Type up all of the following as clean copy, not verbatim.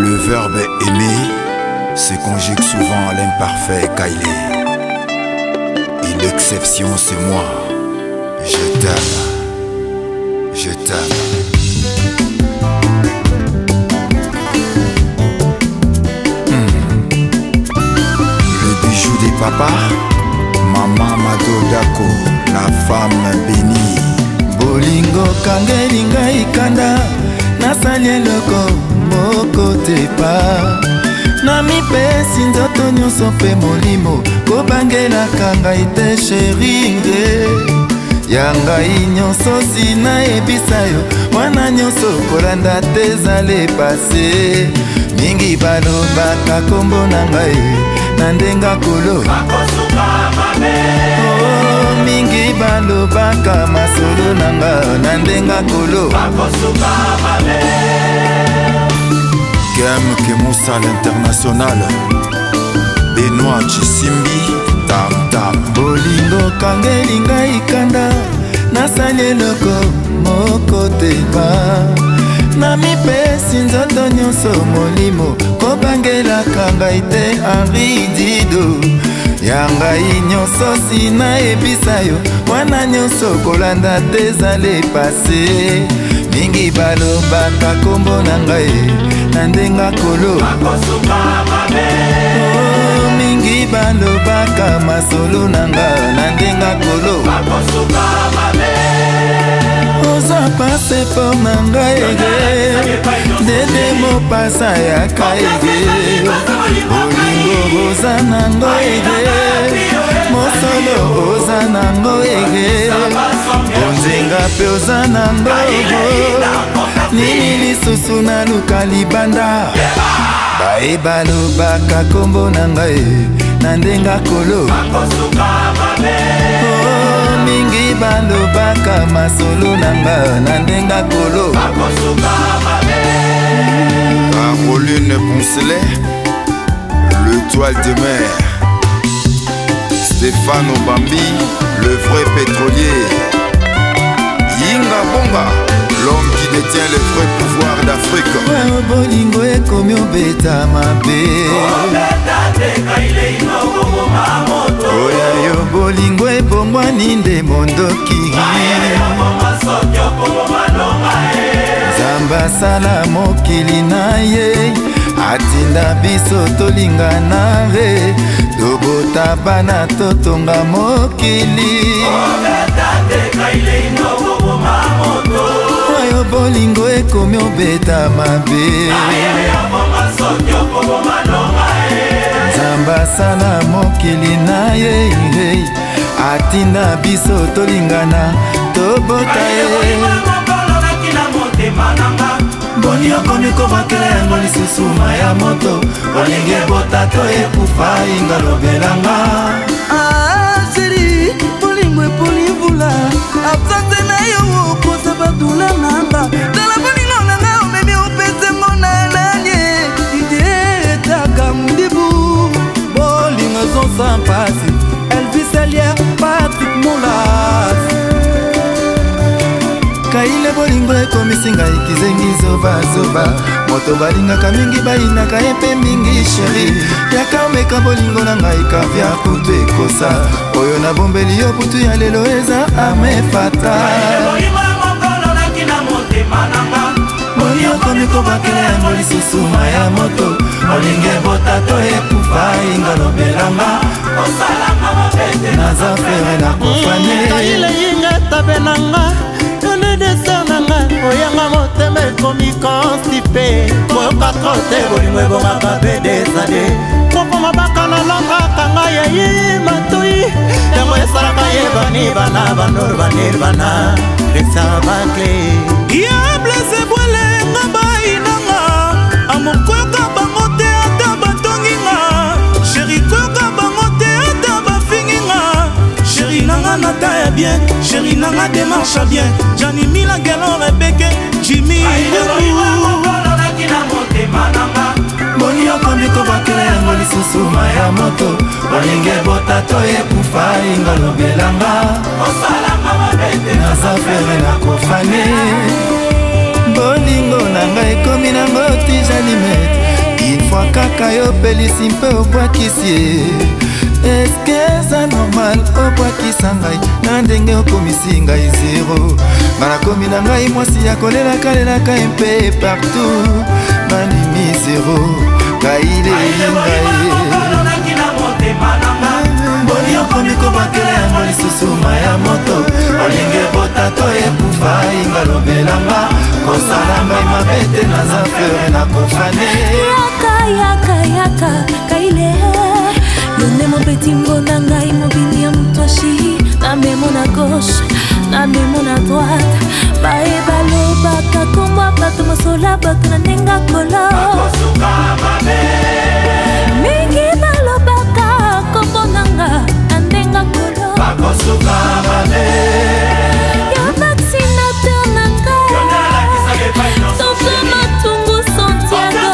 Le verbe aimer se conjugue souvent à l'imparfait Kailé. Et l'exception c'est moi. Je t'aime. Je t'aime. Le bijou des papas, Maman Mado Dako, la femme bénie. Bolingo kangelinga ikanda, nasali eloko moko te pa. Na mipesi nzoto nyonso mpe molimo, kobangelaka ngai te sheringe. Ya ngai nyonso sina ebisa yo, wana nyonso kolanda te ezale pase. Mingi balobaka kombo na ngai, na ndenga kolo mingi balobaka masolo na nga, na ndenga kolo Kem Kemusa l'international, Benoît Chisimbi, Tam Tam. Bolingo kangelinga ikanda, nasali eloko moko te pa. Na mipesi nzoto nyonso molimo, kobangelaka ngai te Henri Dido. Ya ngai nyonso sina ebisa yo, wana nyonso kolanda te ezale pase. Mingi balobaka kombo na ngai, na ndenga kolo mingi balobaka masolo na nga, na ndenga kolo oza passeport na ngai ege, dede mopasa ya kaege. Bolingo oza nango ege, mosolo oza nango ege, bonzenga pe oza nango ege. Nini lisusu naluka libanda, bae balobaka kombo na ngai, na ndenga kolo mingi balobaka masolo na nga, na ndenga kolo Caroline Poncelet, l'étoile de mer. Stéphane Obambi, le vrai pétrolier. Yinga Bonga, l'homme qui détient le vrai pouvoir d'Afrique. Bolingo ekomi obeta mabe, oya yo bolingo ebongwani nde mondoki. Nzambe asala mokili na ye, atinda biso tolingana re, tobota bana totonga mokili. Oyo bolingo ekomi obeta mabe, Nzambe asala mokili na ye, atinda biso tolingana tobota ye. Boni okomi kovakela yango lisusu ya moto, olingi ebota to ekufa inga lobelanga. Chéri, bolingo eponi mvula, absence na yo okosa badula nanga. Tala bolingo nanga omemi opese mona elanie, ide etaka mdibu. Bolingo zonsa mpasi, Elvis Elier, Patrick Moulas. Kaile bolingo ekomisinga ikizengi zoba zoba, moto balingaka mingi bayinaka epe mingi sheri. Yaka omeka bolingo na ngai kavya kutu ekosa, oyo na bombeli yo putu ya lelo eza amefata. Boni okomi kobakela yango lisusu ya moto, olingi ebota to ekufa inga lobelanga. Naza fere na kofane Kaile yinga tabenanga, desananga oyanga motema ekomi constipé, koyoka trote bolingo ebomaka mpe desade. Popo mabaka nalongaka ngai yayi matoi, yango esalaka yebani bana banor banirvana resabakle. Ya blese bwele nga bayinanga, amour koyoka bango te ata batonginga, sheri koyoka bango te ata bafinginga. Sheri nanga nata ya bien, sheri nanga démarche bien, Jani Mila Gelo Rebeke, Jimmy Boni okomi kobakela yango lisusu ya moto, olingi ebota to ekufa inga lobelanga. Naza fere na kofane, bolingo na ngai ekomi nango tijani mete. fois kaka yo pelisi mpe obwakisi ye. Eske eza normal obwakisa ngai na ndenge okomisi ngai zero? Nga nakomi na ngai mwasi ya kolelaka mpe partout bandimi zero kaile ngai boni okomi kobakela yango lisusu maya moto olingi ebota to ekufa ingalobelanga kosala ngai mabe te naza fleur nakofane yaka kaile yo nde mopeti ngonda ngai mobini ya motwashi na memo na gauche na memo na droite baye balobaka kombwa bato mosola bato na ndenga kolo mingi balobaka kombonanga na ndenga kolo yo vaccinateur na ngai toto matungu Santiago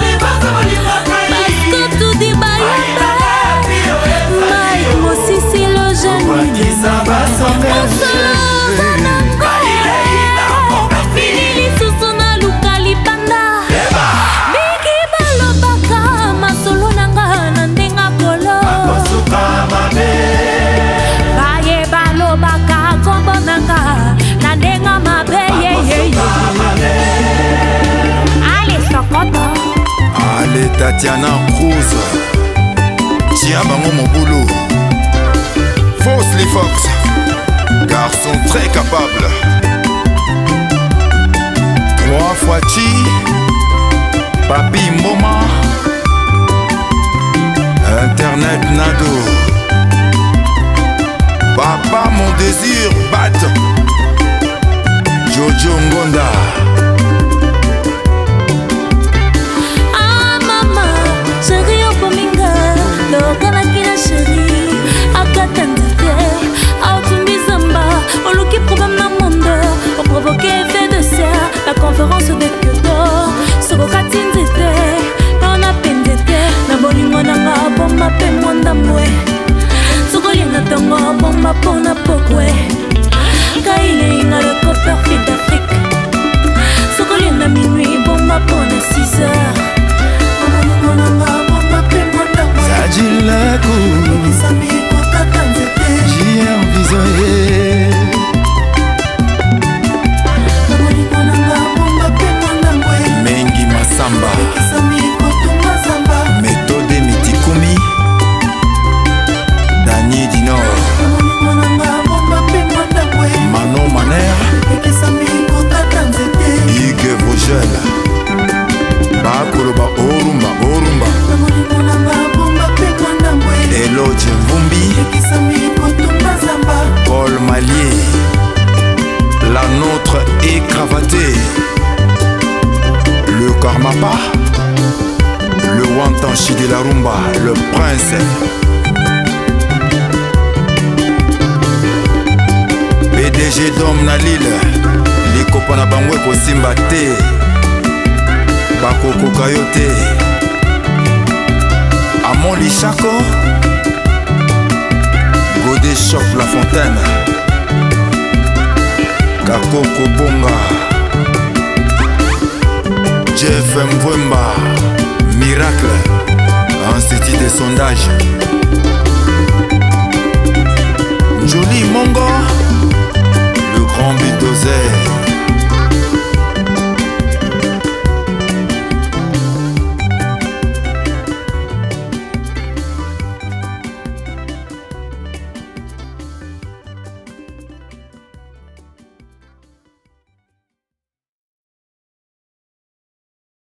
parce que tout dit bayaba Mike Mosisi le jeune Allez Tatiana Cruz tiens bango mon boulot Fosli Fox garçon très capable 3 fois Chi Papi Mboma Internet Nado Papa mon désir bat Jojo Ngonda lokalaki na sheri akata nzete aotumbi zamba oluki problème na monde oprovoke effet de serre la conférence de Kyoto sokokati nzete naona pe nzete na bolingo nanga bomba mpe mwanda mwe sokolinga ntongo bomba mpona pokwe kaileinga le coper fit d'Afrique sokolinga minuit bomba mpona 6 heures bolingo nanga bomba mpe mwanda mwe Sajilaku JR Visoye Mengi Masamba Méthode Mitikumi Dani Dinor Manon Maner Hugues Vogel Bakoloba Orumba Eloge Mvumbi Paul Malier La nôtre est cravatée Le Karmapa Le Wantanchi de la Rumba Le Prince PDG Dom Nalil Les copains na bangwe kosimba te Bakoko Kayote Amon Lichako Godé Choc La Fontaine Kakoko Bonga Jeff Mwemba Miracle Institut de sondage Jolie Mongo Le grand bulldozer